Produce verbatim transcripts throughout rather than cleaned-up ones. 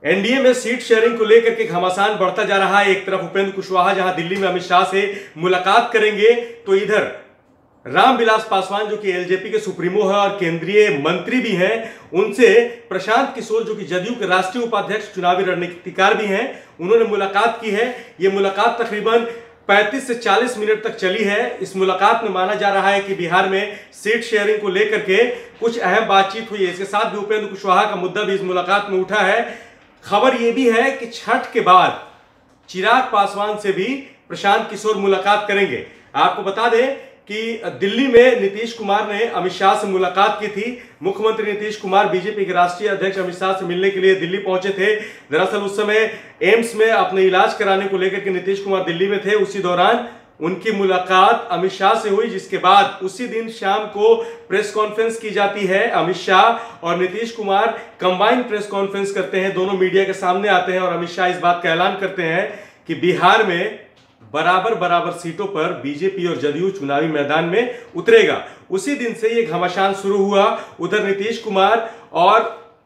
NDA में seat sharing को लेकर के घमासान बढ़ता जा रहा है। एक तरफ उपेंद्र कुशवाहा जहां दिल्ली में अमित शाह से मुलाकात करेंगे, तो इधर रामविलास पासवान जो कि एलजेपी के सुप्रीमो है और केंद्रीय मंत्री भी हैं, उनसे प्रशांत किशोर जो कि जदयू के राष्ट्रीय उपाध्यक्ष चुनावी रणनीतिकार भी हैं, उन्होंने मुलाकात की है। यह मुलाकात तकरीबन पैंतीस से चालीस मिनट तक चली है। इस मुलाकात में माना जा रहा है कि बिहार में सीट शेयरिंग को लेकर के कुछ अहम बातचीत हुई है। इसके साथ भी उपेंद्र कुशवाहा का मुद्दा भी इस मुलाकात में उठा है। खबर यह भी है कि छठ के बाद चिराग पासवान से भी प्रशांत किशोर मुलाकात करेंगे। आपको बता दें कि दिल्ली में नीतीश कुमार ने अमित शाह से मुलाकात की थी। मुख्यमंत्री नीतीश कुमार बीजेपी के राष्ट्रीय अध्यक्ष अमित शाह से मिलने के लिए दिल्ली पहुंचे थे। दरअसल उस समय एम्स में अपने इलाज कराने को लेकर के नीतीश कुमार दिल्ली में थे। उसी दौरान उनकी मुलाकात अमित शाह से हुई, जिसके बाद उसी दिन शाम को प्रेस कॉन्फ्रेंस की जाती है। अमित शाह और Nitish Kumar combine press conference करते हैं, दोनों मीडिया के सामने आते हैं और अमित शाह इस बात का ऐलान करते हैं कि बिहार में बराबर बराबर सीटों पर बीजेपी और जदयू चुनावी मैदान में उतरेगा। उसी दिन से यह घमासान शुरू हुआ। उधर नीतीश कुमार और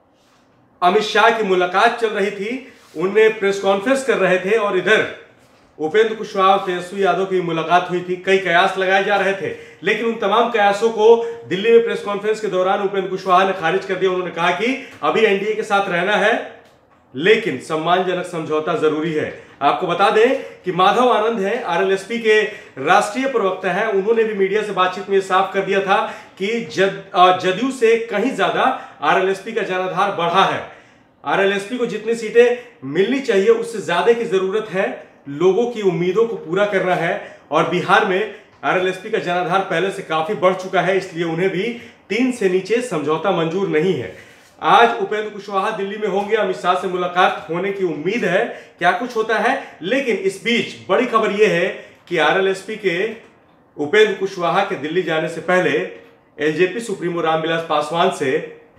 अमित शाह की मुलाकात चल रही थी, उनमें प्रेस कॉन्फ्रेंस कर रहे थे और इधर उपेंद्र कुशवाहा और तेजस्वी यादव की मुलाकात हुई थी। कई कयास लगाए जा रहे थे, लेकिन उन तमाम कयासों को दिल्ली में प्रेस कॉन्फ्रेंस के दौरान उपेंद्र कुशवाहा ने खारिज कर दिया। उन्होंने कहा कि अभी एनडीए के साथ रहना है, लेकिन सम्मानजनक समझौता जरूरी है। आपको बता दें कि माधव आनंद हैं, आरएलएसपी के राष्ट्रीय प्रवक्ता हैं, उन्होंने भी मीडिया से बातचीत में साफ कर दिया था कि जद जदयू से कहीं ज्यादा आरएलएसपी का जनाधार बढ़ा है। आरएलएसपी को जितनी सीटें मिलनी चाहिए उससे ज्यादा की जरूरत है। लोगों की उम्मीदों को पूरा करना है और बिहार में आरएलएसपी का जनाधार पहले से काफी बढ़ चुका है, इसलिए उन्हें भी तीन से नीचे समझौता मंजूर नहीं है। आज उपेंद्र कुशवाहा दिल्ली में होंगे, अमित शाह से मुलाकात होने की उम्मीद है। क्या कुछ होता है, लेकिन इस बीच बड़ी खबर यह है कि आरएलएसपी के उपेंद्र कुशवाहा के दिल्ली जाने से पहले एलजेपी सुप्रीमो रामविलास पासवान से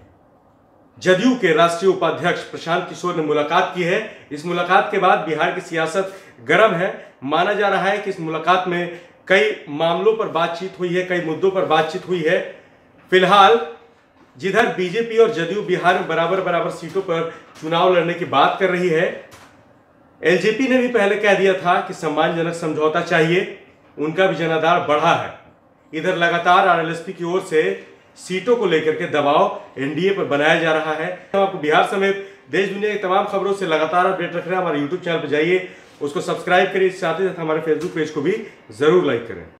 जदयू के राष्ट्रीय उपाध्यक्ष प्रशांत किशोर ने मुलाकात की है। इस मुलाकात के बाद बिहार की सियासत गर्म है। माना जा रहा है कि इस मुलाकात में कई मामलों पर बातचीत हुई है, कई मुद्दों पर बातचीत हुई है। फिलहाल जिधर बीजेपी और जदयू बिहार में बराबर बराबर सीटों पर चुनाव लड़ने की बात कर रही है, एलजेपी ने भी पहले कह दिया था कि सम्मानजनक समझौता चाहिए, उनका भी जनाधार बढ़ा है। इधर लगातार आरएलएसपी की ओर से सीटों को लेकर के दबाव एनडीए पर बनाया जा रहा है। आपको बिहार समेत देश दुनिया की तमाम खबरों से लगातार अपडेट रख रहे हैं। हमारे यूट्यूब चैनल पर जाइए, उसको सब्सक्राइब करिए, साथ ही साथ हमारे फेसबुक पेज को भी जरूर लाइक करें।